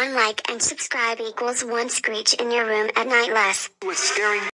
1 like and subscribe equals 1 screech in your room at night less. Was staring